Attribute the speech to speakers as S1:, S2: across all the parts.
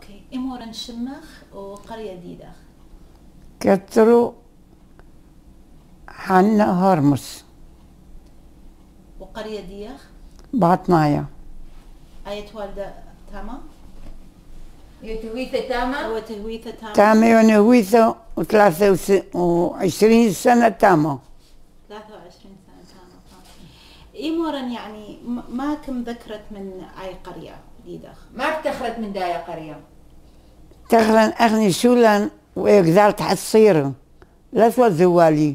S1: اوكي امورن شمخ وقرية ديدخ
S2: كترو حنا هرمز
S1: وقرية ديخ
S2: باطنايا
S1: آية والدة تاما
S3: يتويثة تاما
S1: وتهويثة تاما
S2: تامة ونهويثة و23 سنة تامة
S1: 23 سنة تاما امورن يعني ما كم ذكرت من اي قرية ديدخ
S3: ما افتخرت من دايا قرية
S2: تخلن أغني شولن ويقدر تحصيره لا سوى زوالي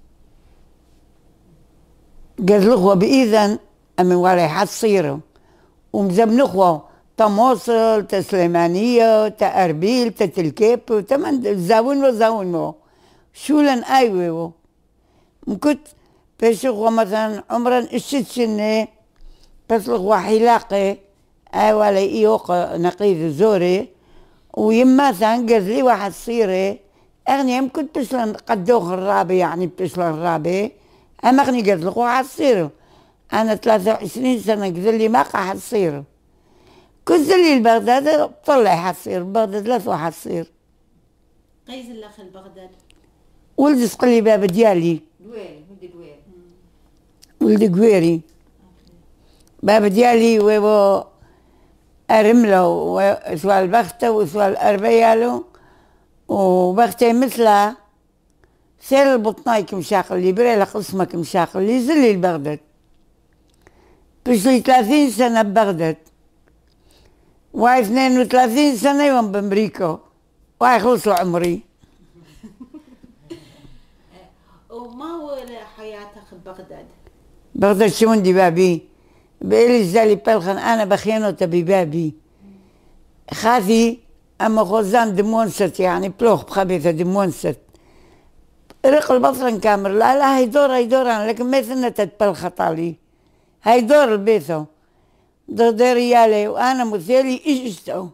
S2: قزلخوا بإذن أمي ولا حصيره ومزبنخوا تموصل تسليمانية تأربيل تتلكيب تمن زاون شولن أيوه مكنت بشخوا مثلا عمرا الشت سنة بسلخوا حلاقي أي ولا إيوق نقيذ زوري ويما ثانقز لي واحد صيري أغني يمكن بسلن قدوخ الرابي يعني بسلن الرابي أما أغني قزلخ واحد صيره أنا 23 سنة قزل لي ما قاعد صيره كزل لي البغداد طلع حصير بغداد لا واحد صير
S1: قيز الأخ البغداد
S2: ولدي سقلي باب ديالي
S3: دويري ولدي دويري
S2: ولدي قويري باب ديالي ويبو أرملو وسوى البختة وسوى الأربيالو وبختي مثلها سير البطناي كمشاقل لي بريلا قسمة كمشاقل لي زلي البغداد بشلي 30 سنة ببغداد واي 32 سنة يوم بأمريكا واي خلص عمري
S1: وما هو حياتك ببغداد؟
S2: بغداد شو عندي بابي بإلي زالي بلخن أنا بخيانة ببابي خاذي أما خوزان دمونست يعني بلوخ بخبيثة دمونست رق البطرن كامر لا هيدور لكن ما ثنا تتبلخ طالي هيدور البيثو دور ريالي وأنا مثالي إجستو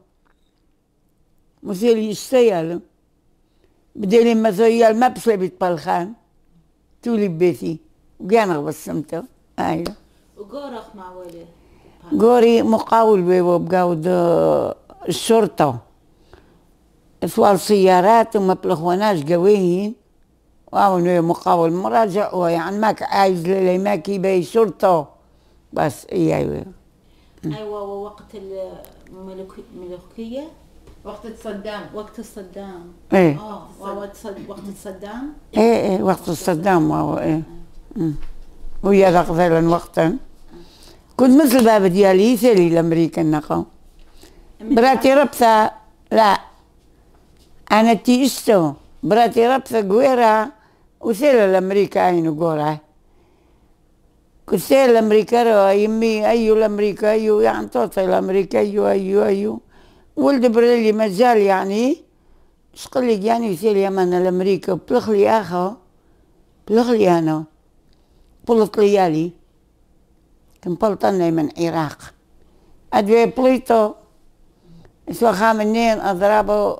S2: مثالي إجتيالو بديلي مثويال ما بسلي بيتبلخان تولي ببيتي وقانا بسمتو أيوه
S1: وقورخ مع ولي
S2: قوري مقاول بيبو بقاود الشرطة سوال سيارات ومبلغوناش قويين واو مقاول مراجع يعني ماك عايز لي ماكي باي شرطة بس ايوه
S1: ايوه ووقت الملوكية
S3: وقت صدام
S1: وقت صدام
S2: ايه
S1: وقت صدام
S2: ايه وقت صدام واو ايه ويا ذاك ذيلا وقتا كنت مثل باب ديالي ثلي الامريكا النقو براتي ربثة لا انا تيستو براتي ربثة قويرة وثيل الامريكا عينو قورة كنت ثيل الامريكا رو يمي ايو الامريكا ايو يعني توصل الامريكا ايو ولد بريلي مازال يعني شقلي يعني ثيل يمن الامريكا بلغلي اخو بلغلي انا بلط ليالي كنبلطني من العراق أدوي بليتو سوا خامنين أضربو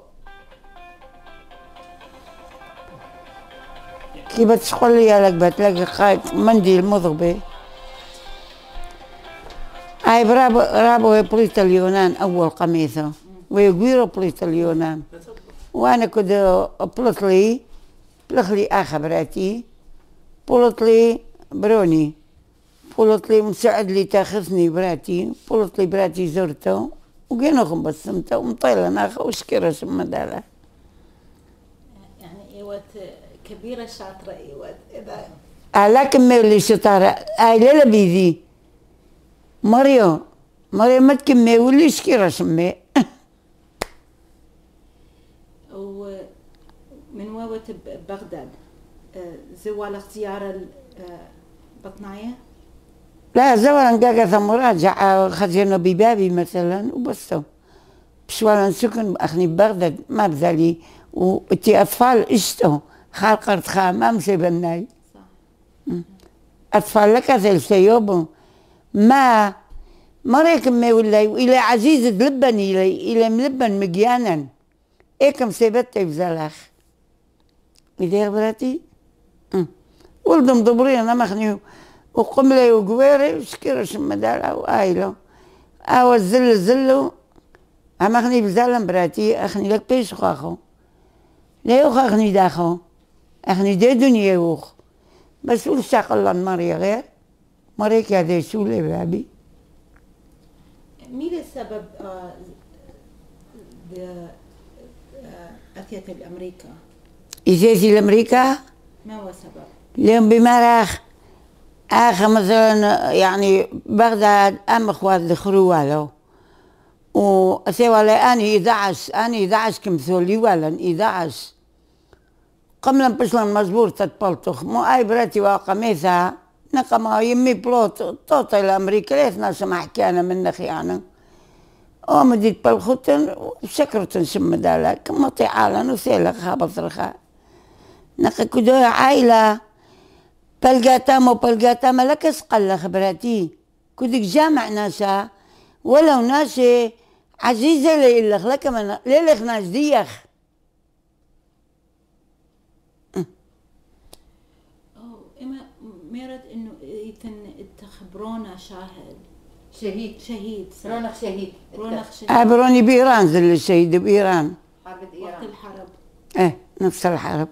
S2: كي بتشقل لي لك بتلاقي قايد منديل مضربي هاي رابو بليت اليونان أول قميصة ويقويرو بليت اليونان وأنا كنت بلطلي أخبراتي بلطلي بروني قلت لي مساعد لي تاخذني براتي قلت لي براتي زرته وقينا خم بسمته ومطيلة ناخذ وشكرا شم داله
S1: يعني ايوت كبيرة شاطرة ايوت اذا
S2: على كمل لي شطارة هاي لا بيدي مريم ما تكمل ولي شكرا شمي
S1: ومن وقت بغداد زوالك زيارة بطناية
S2: لا زوالا قاقة مراجعة خزينة ببابي مثلا وبسو بشوالا سكن أخني ببغداد ما بذلي وتي أطفال إشتو خالقرت خامة مشي بناي أطفال لك ذل سيوبو ما ريكم ما ولا إلى عزيز دلبن إلى ملبن مجيانا إيكم سيبتي بزلاخ إذا براتي ولدم ضبري أنا مخنيو وقملي وقويري وشكرا شمدالة وآيلو أو الزلو أما أخني بزالم براتي أخني لك بيش خاخو لا يوخ أخني داخو أخني دي دنيا يوخ بس قول شاق الله المريا غير مريك هذا يسولي بابي
S1: مين السبب أتيت لأمريكا؟
S2: إجيتي لأمريكا
S1: ما هو السبب؟
S2: اليوم بمرخ مثلا يعني بغداد أم أخوات الخروة له وأسوى لي أني 11 كمثولي ولا 11 قمنا بشلا مزبور تتبلطخ مو أي براتي واقميثا نقما يمي بلوت توطي لأمريكا ليث ناس ما حكينا من نخيانا ومديت بالخوتن وشكرتن شم دالا كما طيعالا وسيلك خابط رخاء نقا كدو عائلة بلقاتا ما لك اسقل خبراتي كدك جامع ناسا ولو ناسي عزيزة لإلخ لك من ليلخ ناس ديخ
S1: إما ميرد إنه تخبرونا شهيد
S3: رونق شهيد
S2: عبروني بإيران زل الشهيد بإيران
S3: حرب
S1: وقت
S3: إيران
S1: الحرب
S2: نفس الحرب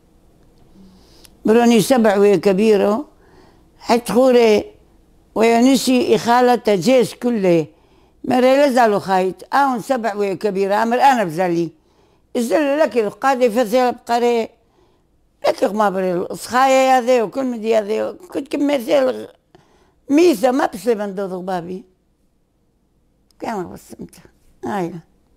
S2: بروني 7 وهي كبيرة حتى خوري وينسي إخالة جيش كله مرة لزالو خايت 7 وهي كبيرة أمر أنا بزالي الزل لك القادة فثيل بقري لك ما بري الصخايا هذا وكل مدي هذا كنت كمثيل ميثا ما بس بندوذ بابي كان بسمت هاي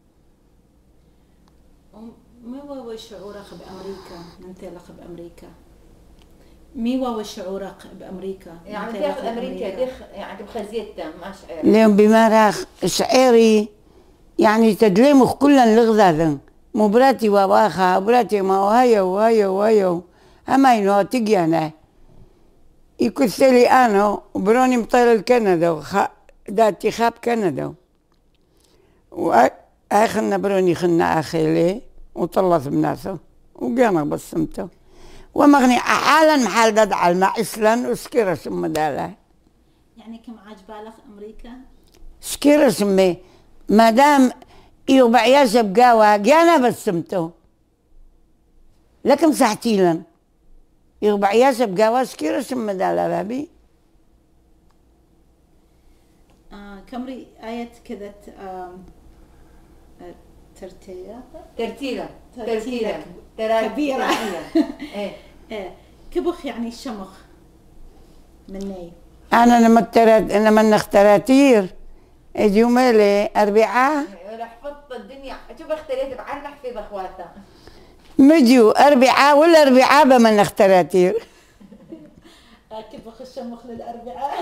S1: ما هو شعورك بأمريكا منطلق بأمريكا؟ مي هو شعورك بأمريكا؟
S3: يعني كيف أمريكا يعني بخزيتها ما شعير
S2: اليوم بمارخ شعيري يعني تدليمخ كلا لغذاذن مو براتي وواخا براتي ما وهيو أما إنه تجينا يكسلي أنا وبروني مطير الكندا دا انتخاب كندا وآخرنا بروني خلنا أخيلي وطلت بناته وقانا بسمته ومغني حالا محال ددعل مع إسلام وسكيرة سمي داله
S1: يعني كم عجبالك أمريكا؟
S2: سكيرة سمي مادام يوبع ياسب قاوة قانا بسمته لكن ساعتيلا يوبع ياسب قاوة سكيرة سمي داله بابي
S1: كمري آية كذا
S3: ترتيلة
S1: كبيرة
S3: ايه
S1: كبخ يعني الشمخ مني
S2: أنا لما نختراتير اجيو مالي 4
S3: حفظت الدنيا شوف اختليت بعرف احفظ اخواتها
S2: مجيو 4 ولا 4 بما نختراتير
S1: كبخ الشمخ للأربعاء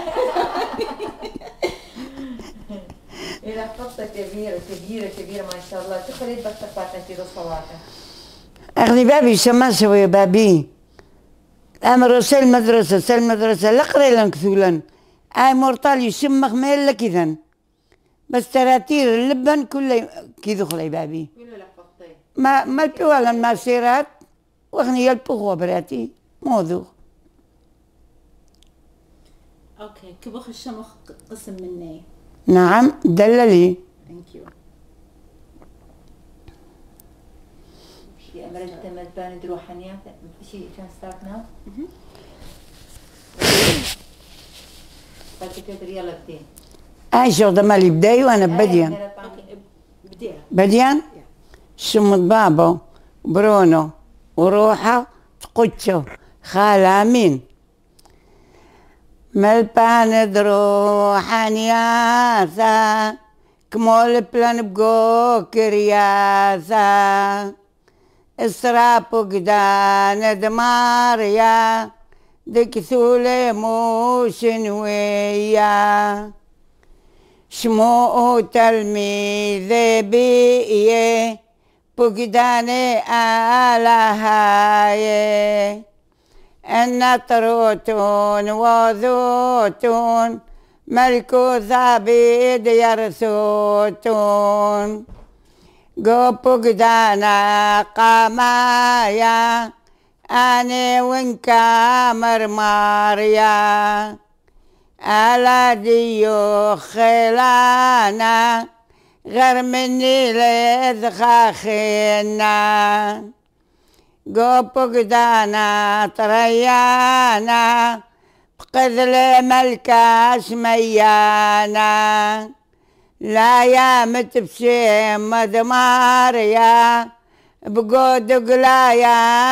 S3: إذا حفظت كبيرة ما شاء الله تخليت بس تفاتنا في الصلاة
S2: أخذي بابي شماسة ويا بابي أمر سل مدرسة لقري لن كثولا أي مرطال يشمخ ميل لك إذن بس تراتير اللبن كله كي دخلي بابي
S3: كله لحفظتي
S2: ما البوالا ما سيرات وأخني يلبخوا براتي موضوع
S1: أوكي كبخ الشمخ قسم مني
S2: نعم دللي
S1: Thank you.
S3: شيء أمرت مدبان روحانيات شيء كان start now. بعد كده يلا بدين.
S2: شو مالي بداي وأنا بديان.
S1: أوكي
S2: بديان؟ شمت بابا برونو وروحه تقتشو خالة مين ملبان دروحانياثا كمول بلان بقو كرياثا اسرابو قدان دماريا دكثولي موشنويا شمو تلميذي بيه بقداني آلهاي النطروتون وذوتون ملكو ثابت يرثوتون قدانا قمايا أني وإنكا مرماريا ألا ديو خلانا غير مني لذخاخينا قوبك دانا تريانا بقذل ملكاش ميانا لا يا متبشم مدماريا بقودك لا يا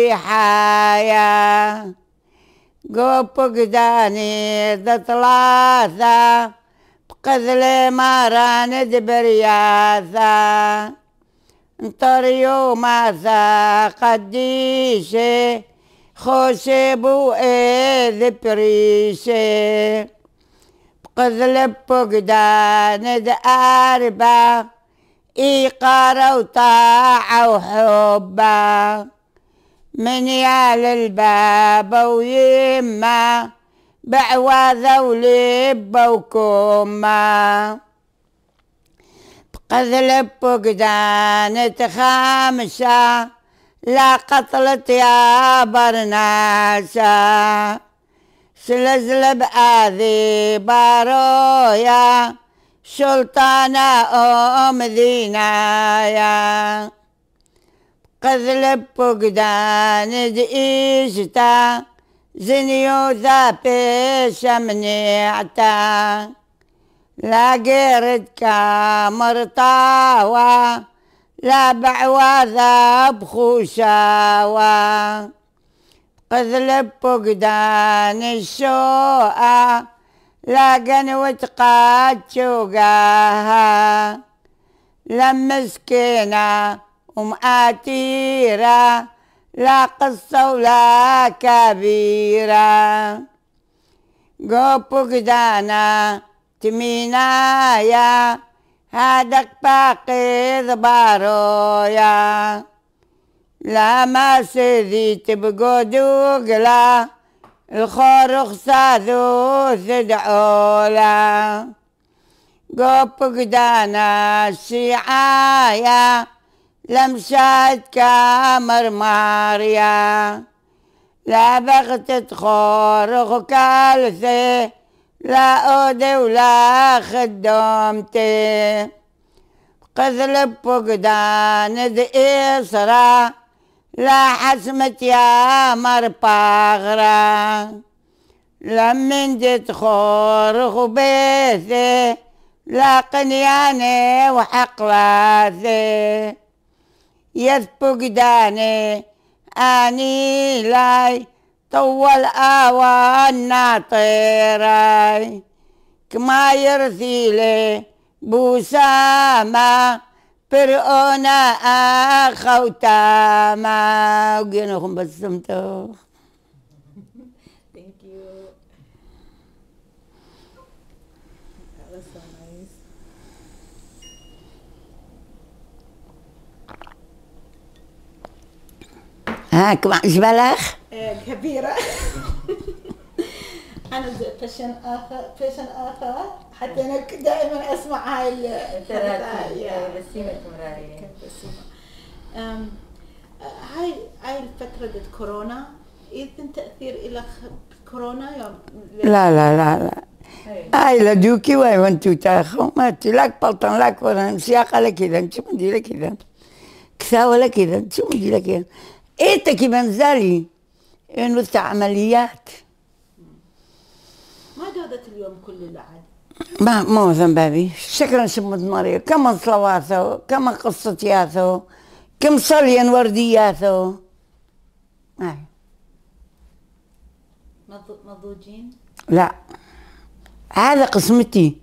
S2: مشيحايا قوبك داني ثلاثة بقذل ماران دبرياثا انطريو ماثا قديشي خوشي بو اذ بريشي بقذل بقدان داربا إيقارة وطاعة وحبة من يال الباب ويما بعواذة ولبة وكمة بقذل بقدان تخامشة لا قتلت يا برناسة سلزل بآذي بارويا سلطانة أم ذينايا قذل بقدان دئيشتا زنيو ذابش منيعتا لا قرد كامرطاوة لا بعواذا بخوشاوة قذل بقدان الشوقة لا قنوة قاد شوقاها لا مسكينة ومآتيرة لا قصة ولا كبيرة قوبك دانا تمينايا هادك باقي ضبارويا لا ما سذيت بقودوق الخورخ ساذو ثدعولا قوبك دانا الشيعايا لمشات كامر ماريا لا بغتت خورخ كالثي لا أودي ولا خدمتي قذل بقدان إسرا لا حسمت يا مرباغرا لمن جت خورخ بيثي لا قنياني وحقلاثي يثبق داني اني لاي طول اوان ناطيراي كما يرثيلي بوسامة فرعونا خوتاما وقينوهم بسمتو.
S1: Thank you. That was so nice.
S2: ها كم عجبالك؟
S1: كبيرة. أنا فاشن آخر حتى أنا دائما أسمع هاي
S3: بسيمة مرارية.
S1: هاي الفترة دي كورونا إذن تأثير إلى كورونا يوم
S2: لا هاي لدوكي واي وانتو تاخو ما تلاك بلطن لك وران سياقة لك إذا انتو مدي لك إذا كثاوة لك إذا انتو مدي لك إذا إيتا كي بنزالي إنو عمليات
S1: ما جودة اليوم كله لعد
S2: ما معظم بابي شكرا شمد مريض كم صلواته كم قصتياته كم صليا وردياته
S1: مضوجين؟
S2: لا هذا قسمتي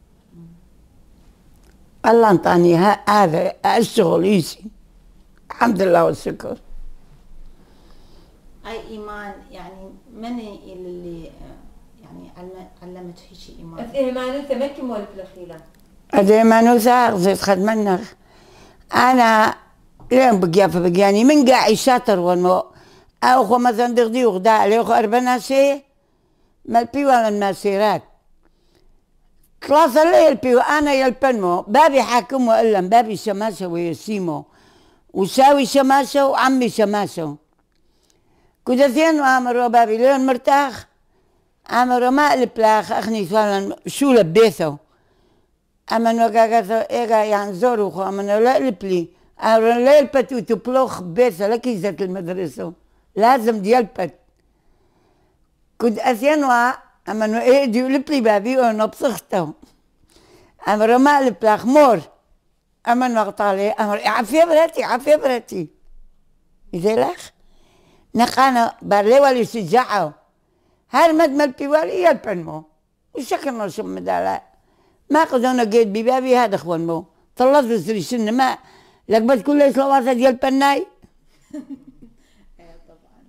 S2: الله انطاني هذا الشغل يسي الحمد لله والشكر.
S1: أي إيمان يعني من اللي يعني علمت هيك إيمان؟
S3: إيمانوثة ما كمل في الأخيرة.
S2: إيمانوثة غزيت خدمنا أنا لين بقياني من قاعي شاطر والمو أخو مثلا دغدي وغداء لي أخو أربعة شيء ما البيو على المسيرات ثلاثة ليل البيو أنا يلبنمو بابي حاكم وإلا بابي شماسة ويسيمو وساوي شماسة وعمي شماسة كدثين وعمرو بابي لين مرتاح عمرو ما قلب لاخ أخني فعلا شو لبيته أمن وقاقا إيقا يعني زوروخو أمن لا البلي أمن لا البتو تبلوخ بيسا لكي زت المدرسة لازم ديالبت كنت أسيانوا أمن إيه ديو البلي بابي ونبسخته أمن رمى البلاخ مور أمن وقتالي أمن عفية براتي إذا لخ نقانا بارلي والي شجاعه هر مد ملبي والي يلبن مو وشكل نشم مدالا ما قدونا قيد ببابي هذا اخوان مو طلعت بسري سنة ما لقبت كل اسلوات ديال بناي
S1: طبعا.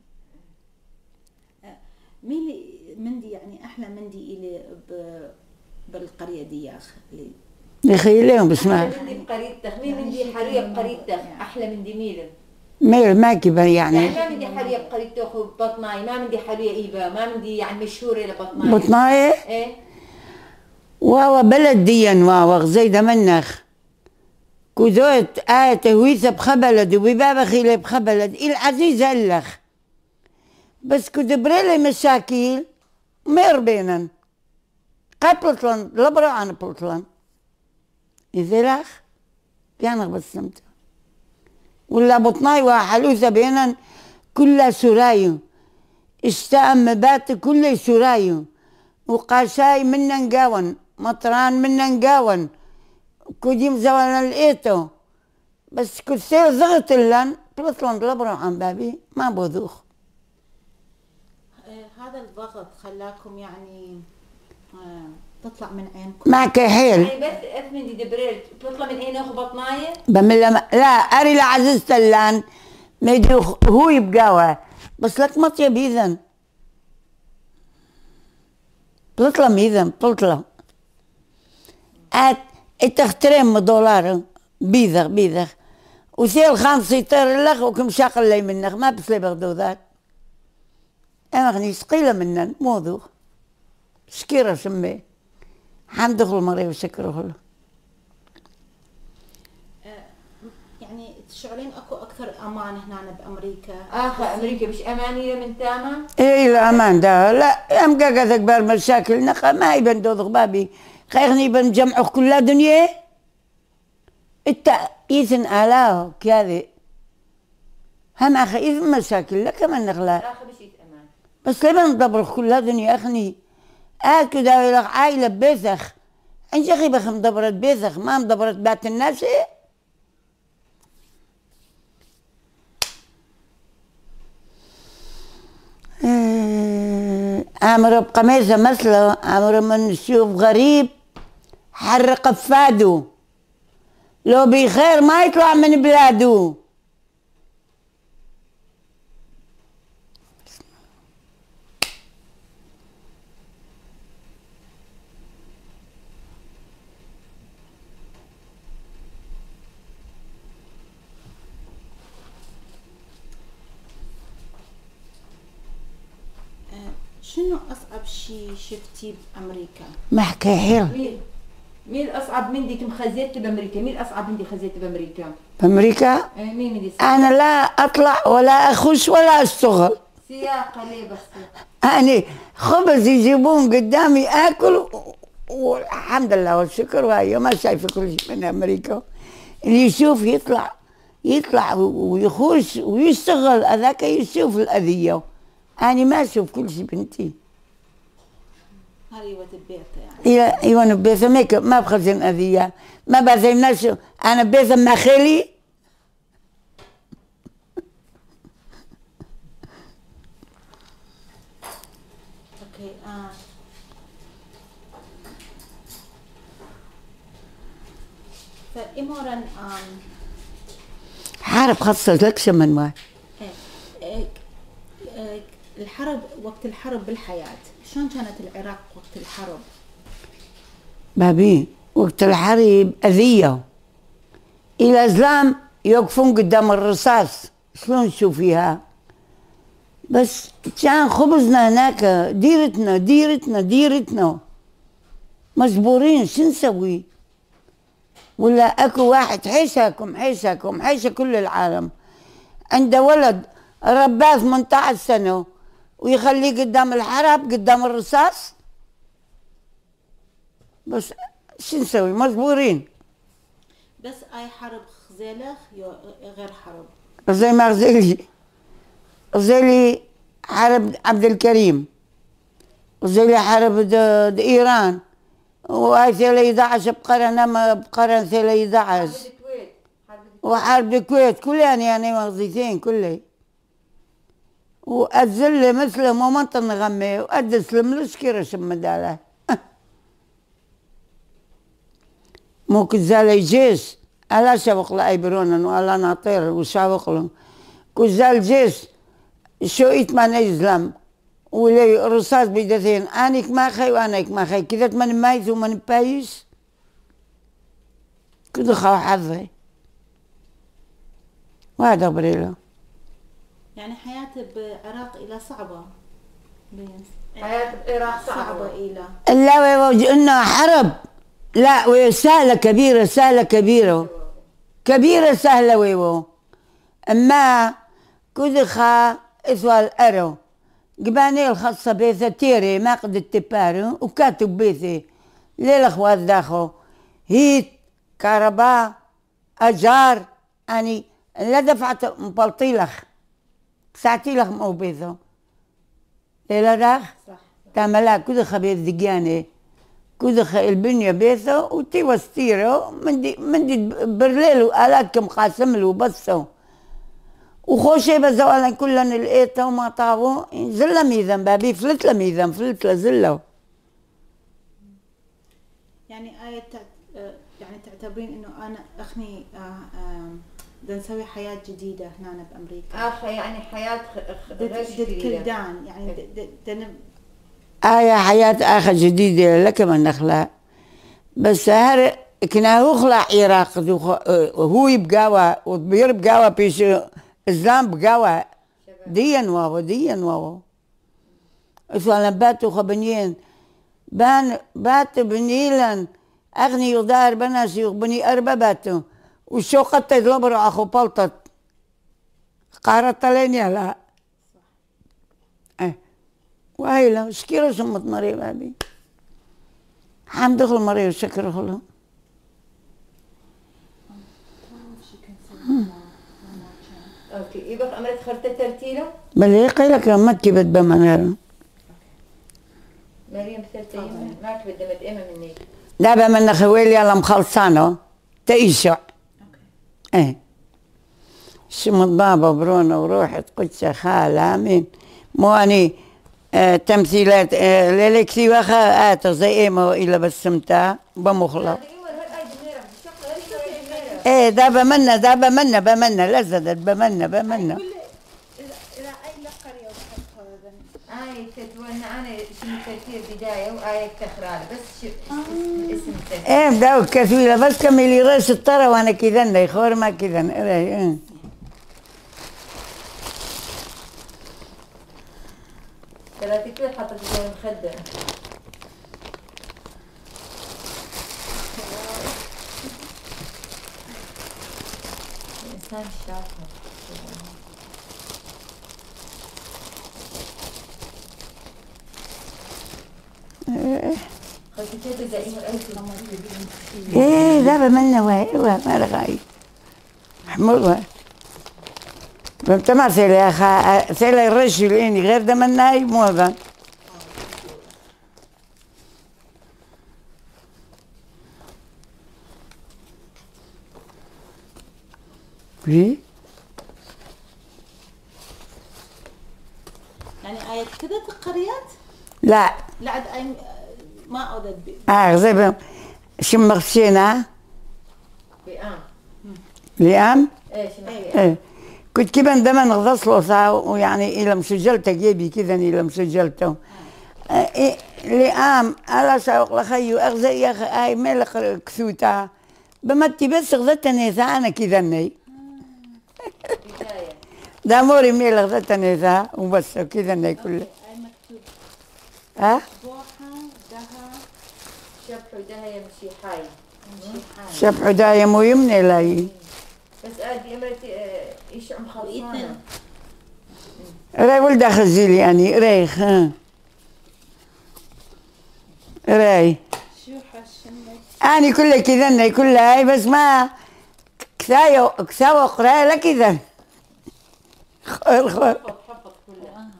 S1: مين مندي يعني احلى مندي الي بالقريه دي يا اخي
S2: يخيلهم بسمع
S3: مندي بقريتك مين مندي حريه بقريتك احلى من دي
S2: ميل ما كبر يعني
S3: ما مندي حريه بقريتك وبطناي ما مندي حريه ايبا ما مندي يعني مشهوره لبطناي
S2: بطناي
S3: ايه
S2: واوا بلد ديا واوا غزيدة منخ كوزوت تهويسة بخبلد وببابا خيلة بخبلد العزيز هلخ بس كدبريلي مشاكل مير بينن قبلتلن لبرا عن بلتلن إذا لخ بيانغ بسمت ولا بطناي وحلوسة بينن كلها سرايو اشتاء مبات كلها سرايو وقاشاي منن قاون مطران منن قاون كوديم زوانا لقيتو بس كثير ضغط لن بلطلن لبرو عن بابي ما بوذوخ
S1: هذا الضغط خلاكم يعني تطلع من عينكم
S2: ما كحيل
S3: يعني بس اثمن دي دبريل بتطلع من عينه بطنايه
S2: بملا لا اري لعزيز تلان ميدو هو يبقاوا بس لك مطيب اذن بلطلة ميذن بلطلة $3 دولار بيذغ وثيل 5 يطير لك وكم شاقل لي منك ما بسلي بغدو ذاك انا غني ثقيلة منن موضوع شكيرة سمي حمد خل مري وشكره له
S1: يعني تشعرين اكو اكثر امان هنا بامريكا
S3: امريكا مش امانيه من تاما
S2: ايه لا امان ده لا ام قاقا كبار مشاكل نقا ما يبن دوضغ بابي خيرني بنجمعوا كل دنيا يثن آلاه كذا هم أخي إذن مشاكل لك من نغلا بس لما ندبر كل دنيا أخني آكل داوي لك عائلة بيثخ أنت أخي بخ مدبرت بيثخ ما مدبرت بات الناس أمر بقميصة مثله أمر من نشوف غريب حرق فادو لو بخير ما يطلع من بلاده
S1: شنو أصعب شيء شفتيه بأمريكا؟
S2: ما حكى حيل
S3: مين أصعب من ديك مخزيت بأمريكا؟ مين أصعب من دي خزيت بأمريكا؟
S2: بأمريكا؟
S3: مين من دي
S2: أنا لا أطلع ولا أخش ولا أشتغل
S3: سياقة ليه بس؟
S2: أنا خبز يجيبون قدامي آكل والحمد لله والشكر وهي ما شايفة كل شيء من أمريكا اللي يشوف يطلع ويخش ويشتغل هذاك يشوف الأذية أنا ما أشوف كل شيء بنتي
S1: هاي البيت يعني
S2: ايوه انا بيثم هيك ما بخزن اذيه ما بزيناش انا بيثم مع خالي
S1: اوكي فإمورا
S2: حارب خاصة لك شمن ما
S1: الحرب وقت الحرب بالحياة شلون كانت العراق وقت الحرب؟
S2: بابي وقت الحرب أذية الأزلام يوقفون قدام الرصاص شلون تشوفيها بس كان خبزنا هناك ديرتنا مجبورين شو نسوي ولا اكو واحد حيشكم كل العالم عنده ولد رباه 18 سنة ويخليه قدام الحرب قدام الرصاص بس شو نسوي مجبورين.
S1: بس اي حرب خزيلخ غير حرب
S2: زي ما غزالي حرب عبد الكريم، غزالي حرب ايران، وهاي ثلاثة 11 بقرن ثلاثة 11 وحرب الكويت كلها يعني مغزيتين كلي، وأتزل مثلهم ومنطن نغمي وأدسلم لشكيرة شمدالة مو كزالي جيش ألا شوق لأيبرونا وألا ناطير وشاوق لهم كزال جيش شو إتمان إسلام ولي رصاص بيدثين أنيك ما خي وأنيك ما خي كذا من مايز ومن بايس كده خاو حظي وهذا بريله.
S1: يعني حياة بعراق إلى صعبة.
S3: حياة بعراق صعبة
S1: إلى
S2: لا إنه حرب لا سهلة كبيرة سهلة كبيرة سهلة ويو أما كذخا إثوال أرو قباني الخاصة بيثة تيري ما قد التبارو وكاتب بيثي للأخوات داخو هيت كهرباء أجار أني لا دفعت مبلطيلخ ساعتيلخ مو بيثو ليلا داخ تعملا كذخا بيث دقياني كذخا البنية بيثو وتي وستيرو مندي برليلو آلاتكم قاسملو بسو وخوشي بزوالا كلن الإيتا وما طاوو زلا ميذن بابي فلت لميذن فلت لزلو.
S1: يعني آية يعني تعتبرين إنه أنا أخني بدنا نسوي حياة جديدة هنا بأمريكا.
S3: يعني حياة
S1: كلدان يعني
S2: حياة آخر جديدة لك من نخلق بس هر كنا هو خلع عراق وهو يبقاوا وبيربقاوا بيش إسلام بقاوا ديان واو إسلام باتوا خبنيين بات بنيلن أغني يدار بناسي وبني أربع باتوا وشو قد تدلبروا أخو بلطت قارت لين لا وهي لا شكيرة سمت مريم أبي حمد دخل مريم شكر خلهم
S3: اوكي يبقى عملت خرطة ترتيلة
S2: بل قيلك ما كبت بمنار
S3: مريم ثلاثة ما كبت دمت إما مني
S2: لا بمن خويلي على مخلصانه تعيشوا ايه شمت بابا برونا وروحت قدسة خالة امين مو اني تمثيلات ليلكسي وخا زي ايمو الا بسمتها بمخلط ايه دابا منا لزدت بمنا
S1: إلى أي قرية
S3: تتوانا أنا شنو ترتيب بداية وآية تخرال بس اسم ترتيب
S2: ايه بداو كثيرة بس كملي راس الطرى وانا كذا يخور ما كذا ايه
S3: ثلاثة كيف حطت زي المخدة الإنسان شاطر
S2: ايه دابا منا واي ما رغاي حمر فهمت ما سيلي يا اخا سيلي الرجل اني غير ده مناي مو هذا
S1: يعني آية كذا القريات؟
S2: لا
S1: عاد ما أودد
S2: زي شم غشينا لئام ايه كنت كيف عندما نغسله ساعة ويعني إلى مسجلته جيبي كذا إلى مسجلته لئام على ساوق لخيو أغزى يا أخي هاي ملك كثوتا بمتي بس غزتني ساعة أنا كذا ني داموري ميل غزتني ساعة وبس كذا ني كله ها
S3: شبح داها يمشي حي
S2: شبح داها مو يمني لاي
S3: بس ادي امرتي ايش عم خلصانه
S2: راي ولد خزيلي يعني ريخ راي
S1: شو حشمت
S2: أنا كل كذا كلها بس ما كساوة قراءة لا كذا خير
S3: حفظ كلها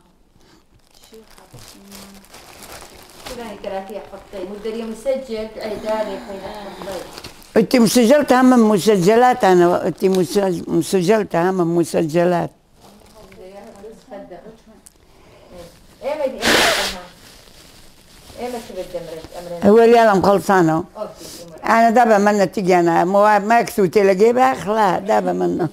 S3: كلها قراتيها حفظتي مدري مسجل عدالي حفظتي.
S2: أنت مسجلتها من مسجلات أنا أنت مسجلتها من مسجلات. هو اللي أنا مخلصانه أنا دابا منا تيجي أنا ما كسو تلاقي بأخلا دابا منا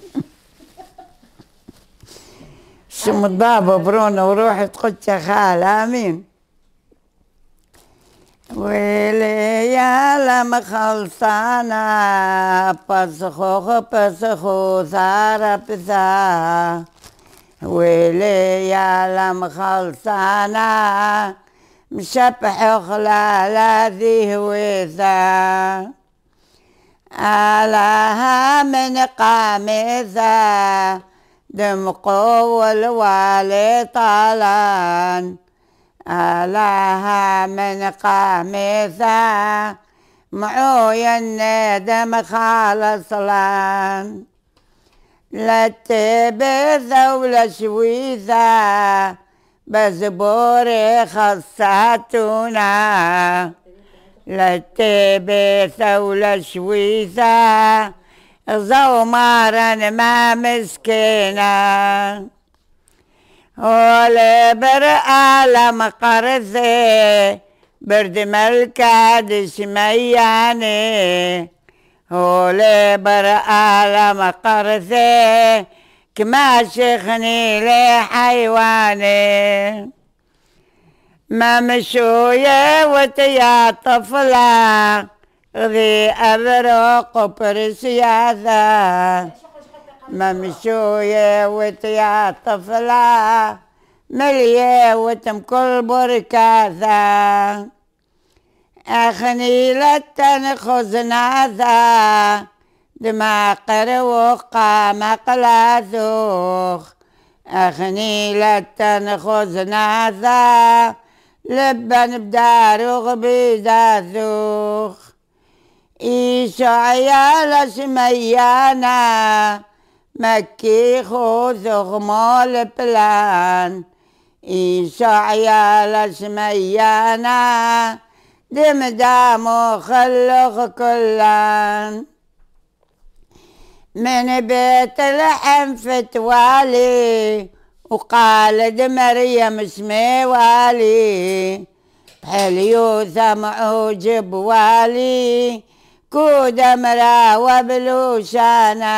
S2: شم الضابة برونا وروحي تقدش خال آمين ويلي يا لما خلصانا بسخو ثارة بثا ويلي يا لما خلصانا مشبح خلال ذي وذا آلها من قامذا دمقو والوالي طالان آلها من قامذا معوين دم خالص لان لا تبذا ولا شويذا بزبوري خصاتنا لا تبث ولا شويثة زومارا ما مسكينة ولا برأى لما قرثي برد ملكة شمياني ولا برأى لما قرثي كما شيخني لحيواني ما مشوية وتيا طفلة ذي أبرق برسياثة ما مشوية وتيا طفلة ملية وتم كل بركاثة أخني لتنخذ ناثة دماغ وقا مقلاثوخ أخني لتنخذ ناثا لبن بداروغ بيداثوخ إيشو عيال شميانا مكي خوثوخ مول بلان إيشو عيال شميانا دمدامو خلوخ كلان من بيت لحم فتوالي وقالد مريم اسمي والي بحليوثة معوجب والي كود مرا وبلوشانا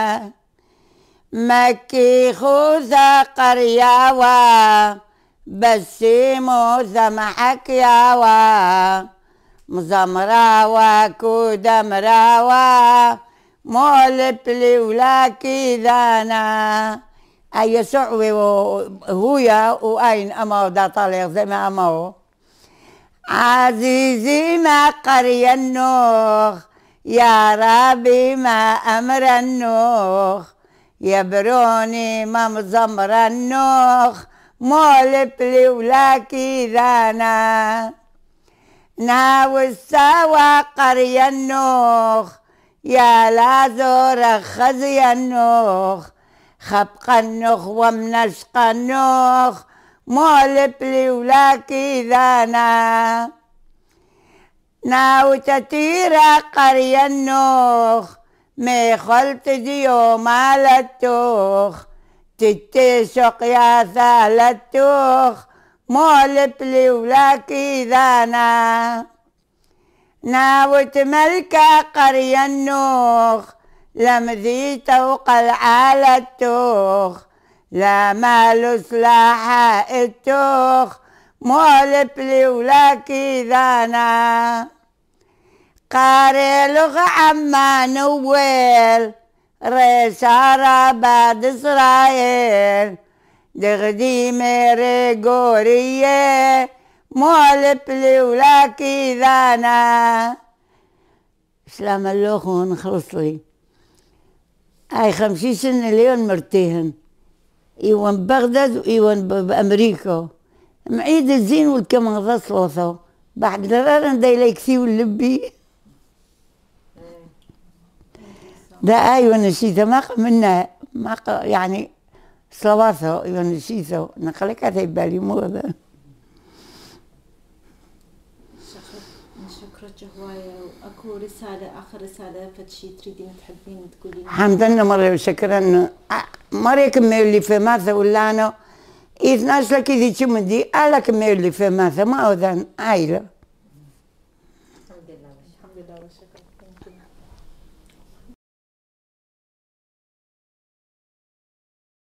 S2: مكي خوذة قرياوة بسيمو ذمحك ياوة مزمراوة كود مراوة مول بلي ولا كذانا أي سعوي وهويا وأين أمو دا طالع زي ما أمو عزيزي ما قري النوخ يا ربي ما أمر النوخ يبروني ما مزمر النوخ مول بلي ولا كذانا ناوي السوا قري النوخ يا لازور خزي النوخ خبق النوخ ومنشق النوخ مول بلي ولا كذانا ناو تتيرا قري النوخ مي خلت ديو مالتوخ تتشق يا ثالتوخ مول بلي ولا كذانا ناوت ملكة قري النوخ لمذي توق العالتوخ لا مال سلاح التوخ مول بلي ولا كذانا قاري لغ عما نويل ريسارة بعد إسرائيل دغدي ميري قورية مول بلي ولا كذانا سلام اللوخ ونخلص لي هاي 50 سنة اليوم مرتين إيوان بغداد وإيوان بأمريكا معيد الزين والكمان غصلوثو بعد درارا دايلا يكسيو اللبي ده أيوة نشيته ما منا ما يعني صلواته أيوة نشيته نخليك بالي مو هذا.
S1: شكرا هواية. وأكو رسالة آخر رسالة فتشي تريدين تحبين تقولين؟
S2: حمدنا مرة وشكرا مرة كمل في ماذا ولا أنا إذ ناس لك إذا تمدي ألا كمل في ماذا ما أذن عائلة